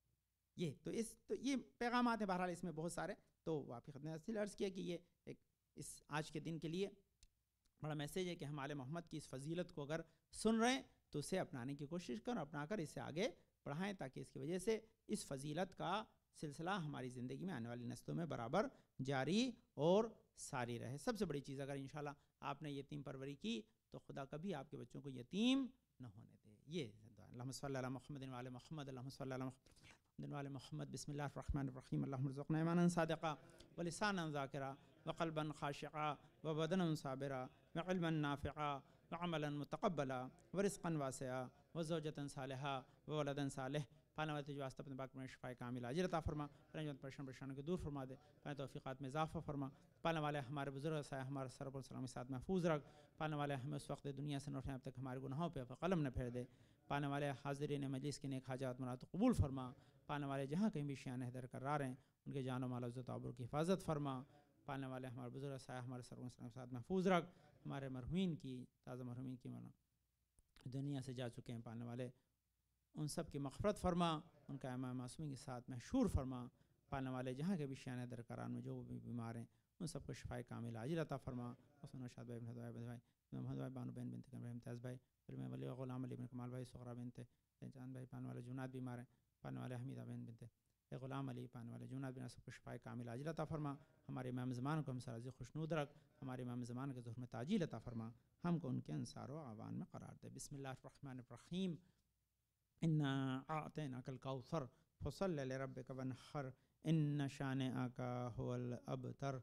یہ پیغامات ہیں بہرحال اس میں بہت سارے. تو واقعی خدمت نے عرض کیا کہ یہ ایک اس آج کے دن کے لیے بڑا میسیج ہے کہ ہم آل محمد کی اس فضیلت کو اگر سن رہے ہیں تو اسے اپنانے کی کوشش کریں, اپنا کر اسے آگے بڑھائیں تاکہ اس کی وجہ سے اس فضیلت کا سلسلہ ہماری زندگی میں آنے والی نسلوں میں برابر جاری اور ساری رہے. سب سے بڑی چیز اگر انشاءاللہ آپ نے یتیم پروری کی تو خدا کبھی آپ کے بچوں کو یتیم نہ ہونے دے. یہ اللہم صلی علی محمد وعلی محمد, اللہم صلی علی محمد وعلی محمد. بسم اللہ الرحمن الرحیم. اللہم ارزقنا ایمانا صادقا ولسانا ذاکرا وقلبا خاشعا وبدنا صابرا وعلما نافعا وعملا متقبلا ورزقا واسعا وزوجة صالحا وولدا صالح. پانے والے تجھ واسطہ اپنے پاک میں شفاء کامل عاجل عطا فرما, پریشانوں کو دور فرما دے, پانے توفیقات میں اضافہ فرما. پانے والے ہمارے بزرگ سایہ ہمارے سر پر سلامی ساتھ محفوظ رکھ. پانے والے ہمیں اس وقت دنیا سے نوٹیں اب تک ہمارے گناہوں پہ قلم نہ پھیر دے. پانے والے حاضرین مجلس کے نیک حاجات مراد قبول فرما. پانے والے جہاں کہیں بھی شیان حیدر قرار ہیں ان کے جان و مال عزت و آبرو کی حفاظت فرما. پانے والے ہمارے بزرگ سایہ ہمارے سر پر سلامی ساتھ محفوظ رکھ. ہمارے مرحومین کی تازہ مرحومین کی دنیا سے جا چکے ہیں پانے والے ان سب کی مغفرت فرما, ان کا امام معصومین کے ساتھ محشور فرما. پانے والے جہاں کے بھی شیان درکاران میں جو بھی بیمار ہیں ان سب کو شفاء کامل عاجل عطا فرما. حسن شاد بھائی بھائی محمد بھائی بانو بہن بنت امتیاز بھائی میں ولی غلام علی بن کمال بھائی سغرا بنت چاند بھائی. پانے والے جونات بیمار ہیں, پانے والے حمیدہ بہن بنت غلام علی, پانے والے جونات بن سب کو شفاء کامل عاجل عطا فرما. ہمارے امام زمان کو ہم سرازی خوشنود رکھ. ہمارے امام زمان کے ظہر میں تعجیل عطا فرما. ہم کو ان کے انصار و اعوان میں قرار دے. بسم اللہ الرحمن الرحیم. انا اعطیناک الکوثر فصل لربک وانحر ان شانئک هو الابتر.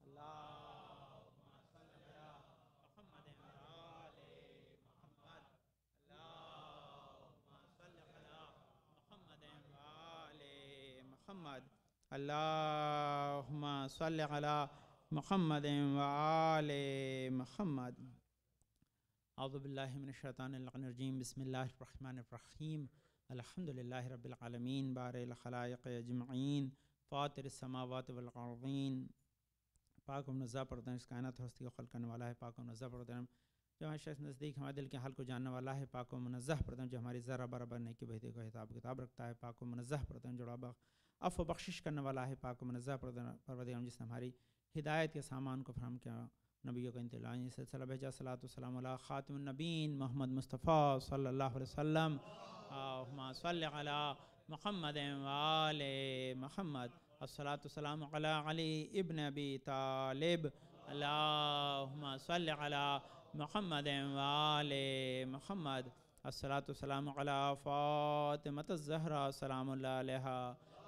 اللہم صل علی محمد وآل محمد. اعوذ باللہ من الشیطان الرجیم. بسم اللہ الرحمن الرحیم. الحمدللہ رب العالمین بارئ الخلائق اجمعین فاطر السماوات والارضین. پاک و منزہ پردن اس کائنات ہستی کو خلق کرنے والا ہے. پاک و منزہ پردن جو ہمارے شخص نزدیک ہمارے دل کے حال کو جاننے والا ہے. پاک و منزہ پردن جو ہماری ذرہ برابر نیکی بہتے کو حساب کتاب رکھتا ہے. پاک و منزہ پردن جو عفو بخشش کرنے والا ہے. پاک و منزہ پروردگار جس نے ہماری ہدایت کے سامان کو فراہم کیا, نبیوں کا انتظام سلسلہ بھیجا. صلاۃ والسلام علی خاتم النبین محمد مصطفیٰ صلی اللہ علیہ وسلم. اللہم صلی علی محمد وآل محمد. الصلاۃ والسلام علی علی ابن ابی طالب. اللہم صلی علی محمد وآل محمد. الصلاۃ والسلام علی فاطمۃ الزہرا سلام اللہ علیہا.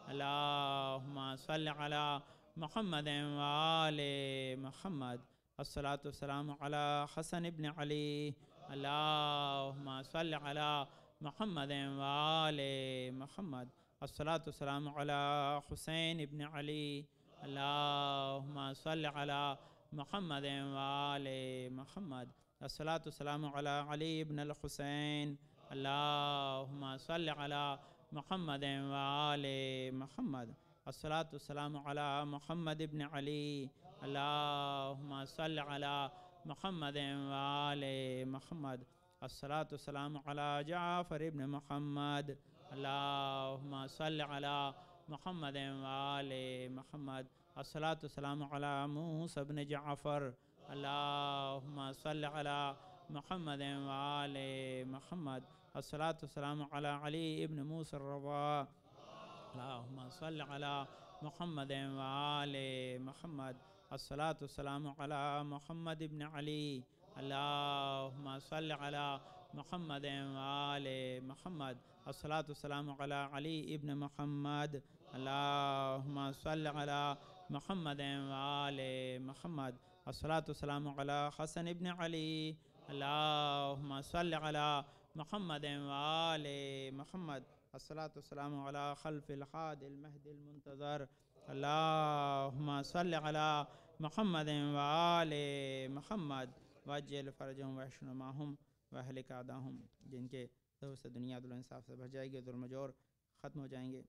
اللہم صلی علی محمد وآل محمد. الصلاۃ والسلام علی حسن ابن علی. اللہم صلی علی محمد وآل محمد. الصلاۃ والسلام علی حسین ابن علی. اللہم صلی علی محمد وآل محمد. الصلاۃ والسلام علی علی ابن الحسین. اللہم صلی علی محمد وآل محمد. الصلاۃ والسلام علی محمد ابن علی. اللہم صلی علی محمد وآل محمد. الصلاۃ والسلام علی جعفر ابن محمد. اللہم صلی علی محمد وآل محمد. الصلاۃ والسلام علی موسیٰ ابن جعفر. اللہم صلی علی محمد وآل محمد. الصلاۃ والسلام علی علی ابن موسیٰ الرضا. اللہم صلی علی محمد وآل محمد. الصلاۃ والسلام علی محمد ابن علی. اللہم صلی علی محمد وآل محمد. الصلاۃ والسلام علی علی ابن محمد. اللہم صلی علی محمد وآل محمد. الصلاۃ والسلام علی حسن ابن علی اللہم صل علی محمد وآل محمد الصلاۃ والسلام علی خلف الحاد المہد المنتظر اللہم صل علی محمد وآل محمد وعجل فرجہم واحشر معہم واہلک اعداہم، جن کے ظہور سے دنیا عدل و انصاف سے بھر جائے گی، ظلم و جور ختم ہو جائیں گے۔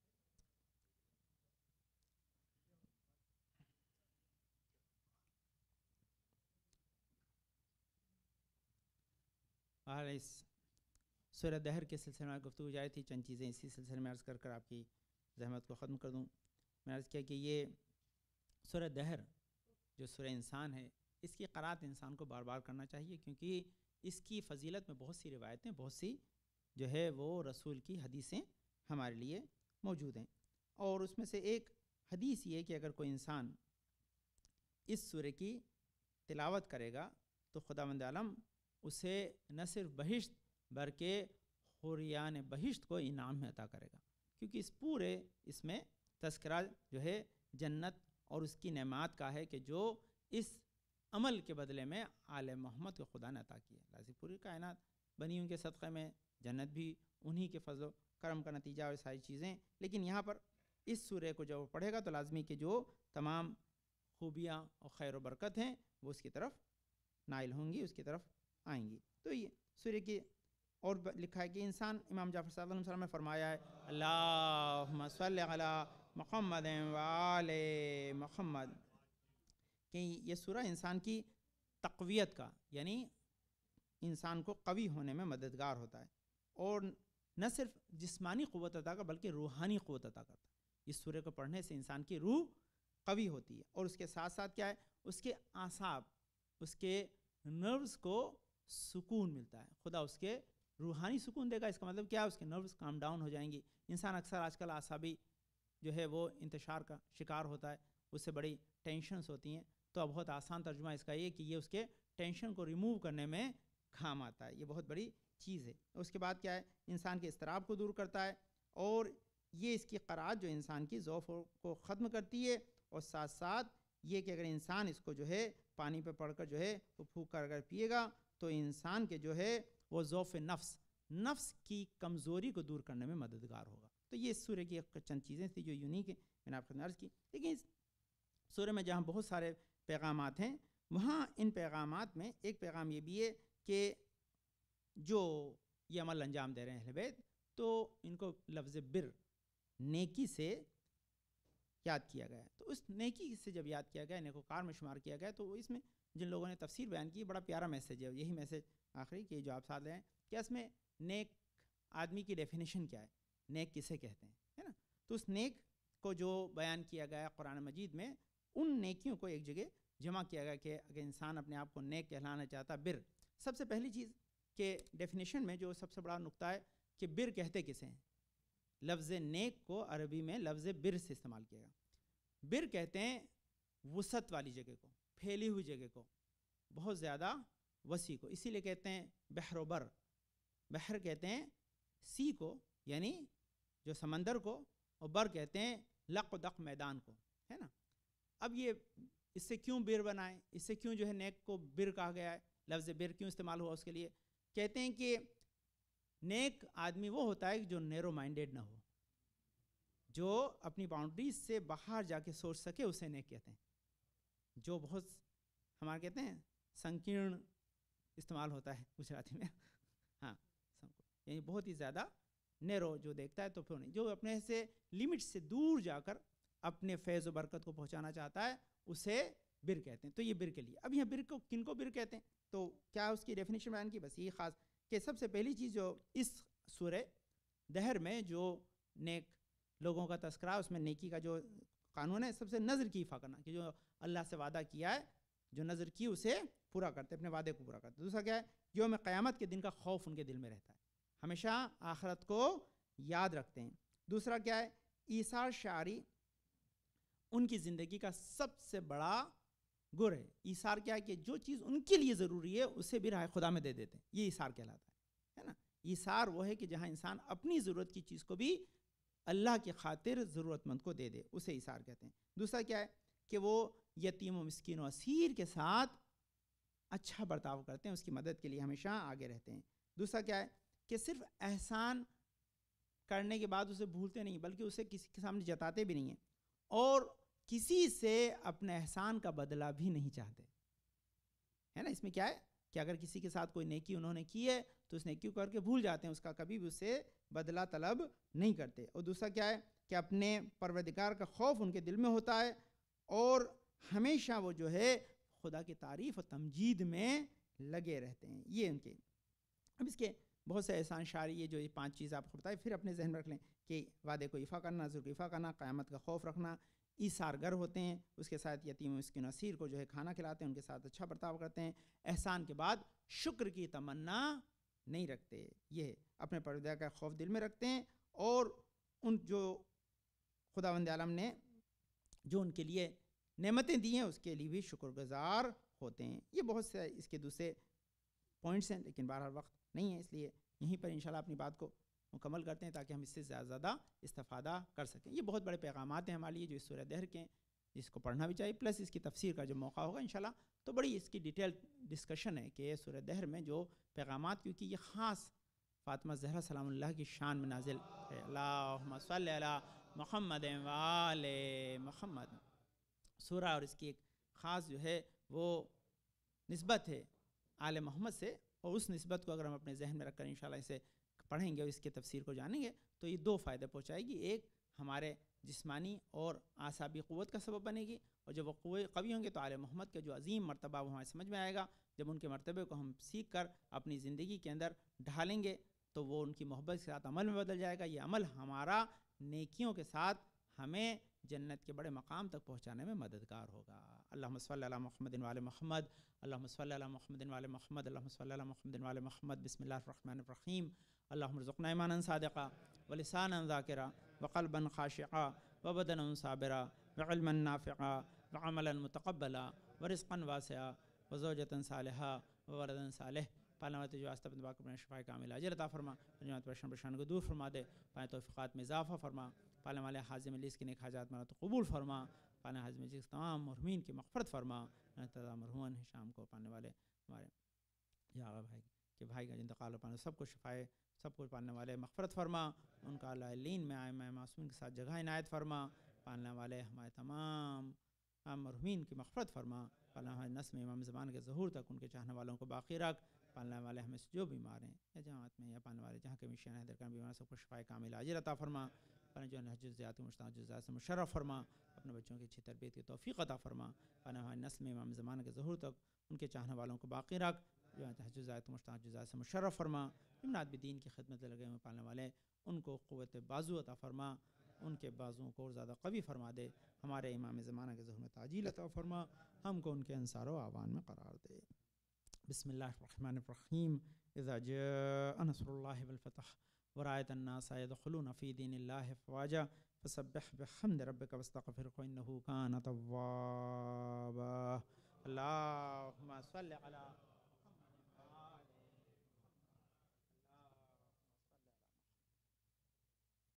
اور اس سورہ دہر کے سلسلے میں گفتگو جاری تھی، چند چیزیں اسی سلسلے میں عرض کر کر آپ کی زحمت کو ختم کر دوں۔ میں عرض کیا کہ یہ سورہ دہر جو سورہ انسان ہے، اس کی قرأت انسان کو بار بار کرنا چاہیے، کیونکہ اس کی فضیلت میں بہت سی روایتیں، بہت سی جو ہے وہ رسول کی حدیثیں ہمارے لیے موجود ہیں۔ اور اس میں سے ایک حدیث یہ ہے کہ اگر کوئی انسان اس سورہ کی تلاوت کرے گا تو خداوند عالم اسے نہ صرف بہشت بلکہ حوریان بہشت کو انعام میں عطا کرے گا، کیونکہ اس میں تذکرہ جو ہے جنت اور اس کی نعمات کا ہے کہ جو اس عمل کے بدلے میں آل محمد کو خدا نے عطا کی ہے۔ لازم پوری کائنات بنی ان کے صدقے میں، جنت بھی انہی کے فضل و کرم کا نتیجہ اور ساری چیزیں، لیکن یہاں پر اس سورہ کو جب وہ پڑھے گا تو لازمی کہ جو تمام خوبیاں اور خیر و برکت ہیں وہ اس کی طرف نائل ہوں گی، اس کی طرف آئیں گی۔ تو یہ سورہ کی اور لکھا ہے کہ انسان، امام جعفر صلی اللہ علیہ وسلم نے فرمایا ہے اللہم صلی علی محمد وآل محمد، کہ یہ سورہ انسان کی تقویت کا، یعنی انسان کو قوی ہونے میں مددگار ہوتا ہے، اور نہ صرف جسمانی قوت عطا کا بلکہ روحانی قوت عطا کرتا ہے۔ اس سورہ کو پڑھنے سے انسان کی روح قوی ہوتی ہے، اور اس کے ساتھ ساتھ کیا ہے، اس کے اعصاب، اس کے نروز کو سکون ملتا ہے، خدا اس کے روحانی سکون دے گا۔ اس کا مطلب کیا ہے، اس کے نروز کام ڈاؤن ہو جائیں گی۔ انسان اکثر آج کل اعصابی جو ہے وہ انتشار کا شکار ہوتا ہے، اس سے بڑی ٹینشنز ہوتی ہیں، تو اب بہت آسان ترجمہ اس کا یہ کہ یہ اس کے ٹینشن کو ریموو کرنے میں کام آتا ہے، یہ بہت بڑی چیز ہے۔ اس کے بعد کیا ہے، انسان کے اضطراب کو دور کرتا ہے، اور یہ اس کی قرأت جو انسان کی ضعف کو ختم کرتی ہے، اور ساتھ ساتھ یہ کہ اگر انسان اس کو جو ہے پانی پہ پڑھ کر جو ہے وہ پھونک کر اگر پیے گا تو انسان کے جو ہے وہ ضعف نفس کی کمزوری کو دور کرنے میں مددگار ہوگا۔ تو یہ اس سورہ کی چند چیزیں تھیں جو یونیک ہیں، میں نے آپ کو عرض کی۔ لیکن اس سورہ میں جہاں بہت سارے پیغامات ہیں، وہاں ان پیغامات میں ایک پیغام یہ بھی ہے کہ جو یہ عمل انجام دے رہے ہیں اہل بیت، تو ان کو لفظ بر، نیکی سے یاد کیا گیا ہے۔ تو اس نیکی سے جب یاد کیا گیا، نیکوکار میں شمار کیا گیا، تو اس میں جن لوگوں نے تفسیر بیان کی، بڑا پیارا میسیج ہے، یہی میسیج آخری کہ جو آپ ساتھ لیں کہ اس میں نیک آدمی کی ڈیفینیشن کیا ہے، نیک کسے کہتے ہیں، ہے نا؟ تو اس نیک کو جو بیان کیا گیا قرآن مجید میں، ان نیکیوں کو ایک جگہ جمع کیا گیا کہ اگر انسان اپنے آپ کو نیک کہلانا چاہتا، بر، سب سے پہلی چیز کہ ڈیفینیشن میں جو سب سے بڑا نقطہ ہے کہ بر کہتے کسے ہیں۔ لفظ نیک کو عربی میں لفظ بر سے استعمال کیا گیا۔ بر کہتے ہیں وسعت والی جگہ کو، پھیلی ہوئی جگہ کو، بہت زیادہ وسیع کو، اسی لیے کہتے ہیں بحر و بر۔ بحر کہتے ہیں سی کو، یعنی جو سمندر کو، اور بر کہتے ہیں لق و دق میدان کو، ہے نا؟ اب یہ اس سے کیوں بر بنائے، اس سے کیوں جو ہے نیک کو بر کہا گیا ہے، لفظ بر کیوں استعمال ہوا اس کے لیے؟ کہتے ہیں کہ نیک آدمی وہ ہوتا ہے جو نیرو مائنڈیڈ نہ ہو، جو اپنی باؤنڈریز سے باہر جا کے سوچ سکے، اسے نیک کہتے ہیں۔ جو بہت ہمارے کہتے ہیں سنکیرن استعمال ہوتا ہے گجراتی میں، ہاں، یعنی بہت ہی زیادہ نیرو جو دیکھتا ہے، تو پھر نہیں، جو اپنے سے لمٹ سے دور جا کر اپنے فیض و برکت کو پہنچانا چاہتا ہے، اسے بر کہتے ہیں۔ تو یہ بر کے لیے، اب یہاں بر کو کن کو بر کہتے ہیں، تو کیا اس کی ڈیفینیشن بیان کی؟ بس یہ خاص کہ سب سے پہلی چیز جو اس سورہ دہر میں جو نیک لوگوں کا تذکرہ، اس میں نیکی کا جو قانون ہے، سب سے نظر کی حفاظت کرنا، کہ جو اللہ سے وعدہ کیا ہے، جو نظر کی اسے پورا کرتے، اپنے وعدے کو پورا کرتے۔ دوسرا کیا ہے، یوم قیامت کے دن کا خوف ان کے دل میں رہتا ہے، ہمیشہ آخرت کو یاد رکھتے ہیں۔ دوسرا کیا ہے، ایثار شعری ان کی زندگی کا سب سے بڑا گر ہے۔ ایثار کیا ہے کہ جو چیز ان کے لیے ضروری ہے اسے بھی راہ خدا میں دے دیتے ہیں، یہ ایثار کہلاتا ہے نا؟ ایثار وہ ہے کہ جہاں انسان اپنی ضرورت کی چیز کو بھی اللہ کی خاطر ضرورت مند کو دے دے، اسے ایثار کہتے ہیں۔ دوسرا کیا ہے کہ وہ یتیم و مسکین و اسیر کے ساتھ اچھا برتاؤ کرتے ہیں، اس کی مدد کے لیے ہمیشہ آگے رہتے ہیں۔ دوسرا کیا ہے کہ صرف احسان کرنے کے بعد اسے بھولتے نہیں، بلکہ اسے کسی کے سامنے جتاتے بھی نہیں ہیں، اور کسی سے اپنے احسان کا بدلہ بھی نہیں چاہتے، ہے نا۔ اس میں کیا ہے کہ اگر کسی کے ساتھ کوئی نیکی انہوں نے کی ہے تو اس نیکی کو کر کے بھول جاتے ہیں، اس کا کبھی بھی اس سے بدلہ طلب نہیں کرتے۔ اور دوسرا کیا ہے کہ اپنے پروردگار کا خوف ان کے دل میں ہوتا ہے، اور ہمیشہ وہ جو ہے خدا کی تعریف و تمجید میں لگے رہتے ہیں۔ یہ ان کے اب اس کے بہت سے احسان شعری، یہ جو یہ 5 چیز آپ کو بتائے، پھر اپنے ذہن میں رکھ لیں کہ وعدے کو ایفا کرنا، ذکر کو ایفا کرنا، قیامت کا خوف رکھنا، ایثار گر ہوتے ہیں، اس کے ساتھ یتیم و مسکین و اسیر کو جو ہے کھانا کھلاتے ہیں، ان کے ساتھ اچھا برتاؤ کرتے ہیں، احسان کے بعد شکر کی تمنا نہیں رکھتے، یہ اپنے پروردگار کا خوف دل میں رکھتے ہیں، اور ان جو خداوند عالم نے جو ان کے لیے نعمتیں دی ہیں اس کے لیے بھی شکر گزار ہوتے ہیں۔ یہ بہت سے اس کے دوسرے پوائنٹس ہیں، لیکن بہرحال وقت نہیں ہے، اس لیے یہیں پر انشاءاللہ اپنی بات کو مکمل کرتے ہیں تاکہ ہم اس سے زیادہ استفادہ کر سکیں۔ یہ بہت بڑے پیغامات ہیں ہمارے لیے جو اس سورہ دہر کے ہیں، جس کو پڑھنا بھی چاہیے، پلس اس کی تفسیر کا جو موقع ہوگا انشاءاللہ تو بڑی اس کی ڈیٹیل ڈسکشن ہے کہ سورہ دہر میں جو پیغامات، کیونکہ یہ خاص فاطمہ زہرا سلام اللہ کی شان میں نازل ہے۔ اللہم صلی علی محمد و آل محمد سورہ، اور اس کی ایک خاص جو ہے وہ نسبت ہے آل محمد سے، اور اس نسبت کو اگر ہم اپنے ذہن میں رکھ کر انشاءاللہ اسے پڑھیں گے اور اس کی تفسیر کو جانیں گے تو یہ 2 فائدے پہنچائے گی۔ ایک، ہمارے جسمانی اور اعصابی قوت کا سبب بنے گی، اور جب وہ قوی ہوں گے تو آل محمد کا جو عظیم مرتبہ وہ ہمیں سمجھ میں آئے گا۔ جب ان کے مرتبے کو ہم سیکھ کر اپنی زندگی کے اندر ڈھالیں گے تو وہ ان کی محبت کے ساتھ عمل میں بدل جائے گا۔ یہ عمل ہمارا نیکیوں کے ساتھ ہمیں جنت کے بڑے مقام تک پہنچانے میں مددگار ہوگا۔ اللہم صلی علی محمد و آل محمد، اللہم صلی علی محمد و آل محمد، اللہم صلی علی محمد و آل محمد۔ بسم اللہ الرحمن الرحیم۔ اللہم ارزقنا ایمانا صادقا ولسانا ذاکرا وقلبا خاشعا وبدنا صابرا وعلما نافعا وعملا متقبلا ورزقا واسعا وزوجتا صالحا وولدا صالح۔ پالنا والے جو آستہ بندباک اپنے شفاء کامل اجر عطا فرما، جنات پریشان کو دور فرما دے، پانے توفیقات میں اضافہ فرما، پالنے والے حاضم علیس کی نیک حاجات مرا تو قبول فرما، پالنے حاضم علیس کے تمام مرحومین کی مغفرت فرما، تمام مرحومن شام کو پانے والے ہمارے یا بھائی کہ بھائی کا انتقال ہو، پانے سب کو شفائے، سب کو پالنے والے مغفرت فرما، ان کا لین میں آئے میں معصومین کے ساتھ جگہ عنایت فرما، پالنے والے ہمارے تمام مرحومین کی مغفرت فرما، پالنے والے نسل امام زمان کے ظہور تک ان کے چاہنے والوں کو باقی رکھ، پالنے والے ہمیں سے جو بیمار ہیں یا جماعت میں یا پالنے والے جہاں کے مشین حیدر کر بیمار سب کو شفائے کامل عاجل عطا فرما، پالنے جو نہج الزیات مشتاق جزات سے مشرف فرما، اپنے بچوں کی اچھی تربیت کی توفیق عطا فرما، پالنے والے نسل میں امام زمان کے ظہور تک ان کے چاہنے والوں کو باقی رکھ، جو نہج الزیات مشتاق جزات سے مشرف فرما، جمنات بدین کی خدمت لگے ہوئے پالنے والے ان کو قوت بازو عطا فرما، ان کے بازوؤں کو اور زیادہ قوی فرما دے، ہمارے امام زمانہ کے ظہور میں تعجیل عطا فرما، ہم کو ان کے انصار و اعوان میں قرار دے۔ بسم اللہ الرحمن الرحیم۔ اذا جاء نصر اللہ والفتح ورأيت الناس يدخلون في دين الله افواجا فسبح بحمد ربك واستغفره انه كان توابا۔ اللهم صل على